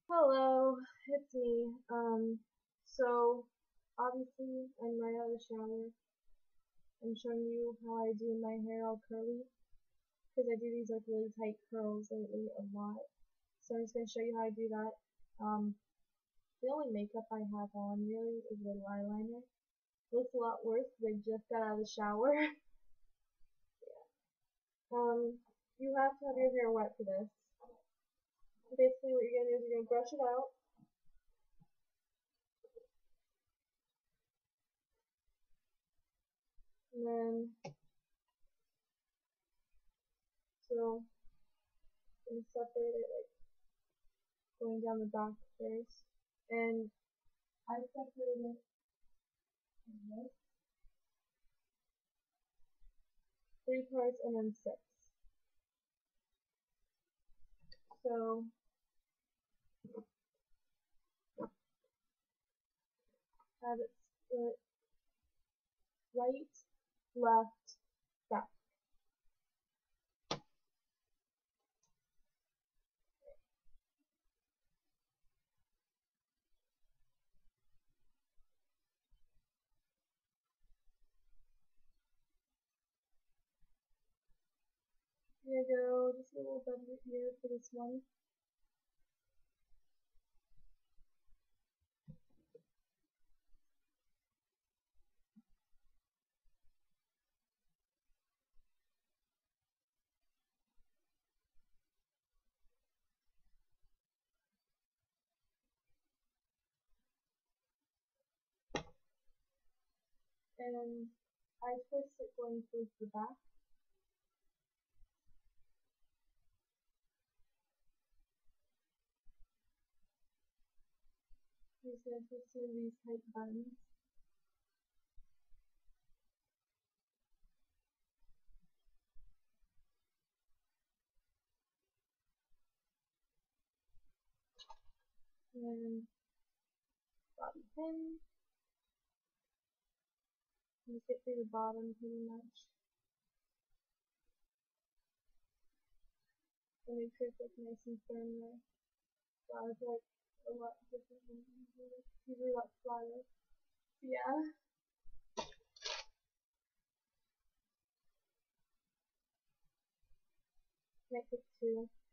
Hello, it's me. So obviously I'm right out of the shower. I'm showing you how I do my hair all curly because I do these like really tight curls lately a lot. So I'm just gonna show you how I do that. The only makeup I have on really is little eyeliner. Looks a lot worse because I just got out of the shower. Um, you have to have your hair wet for this. Basically, what you're gonna do is you're gonna brush it out, and then so I'm gonna separate it like going down the back first. And I separated it in this, three parts and then six. So have it split right, left, back. I'm gonna go just a little bit here for this one. And I twist it going towards the back. I'm just gonna twist it in these tight buns. And bobby pin. And just get through the bottom pretty much. And make sure it's like nice and firm there. Wow, it's like a lot different than usually. Usually a lot flatter. Yeah. Make it two.